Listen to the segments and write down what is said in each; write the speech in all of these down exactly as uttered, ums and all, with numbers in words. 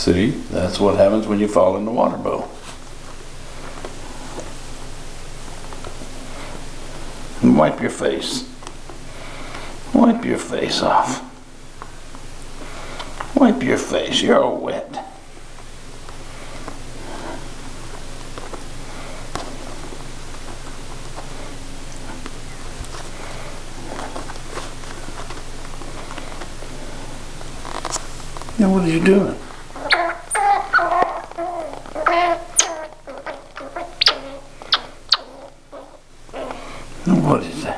See, that's what happens when you fall in the water bowl. And wipe your face. Wipe your face off. Wipe your face, you're all wet. Now what are you doing? Now what is that?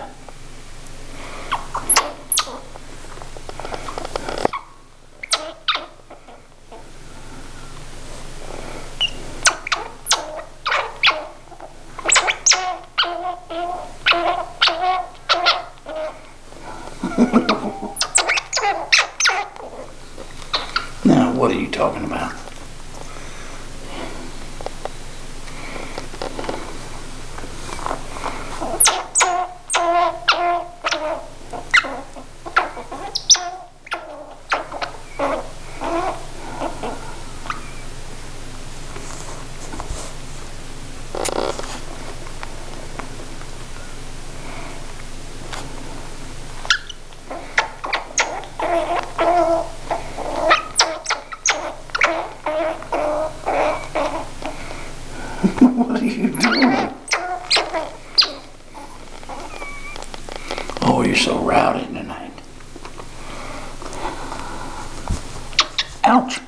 Now, what are you talking about? What are you doing? Oh, you're so rowdy tonight. Ouch.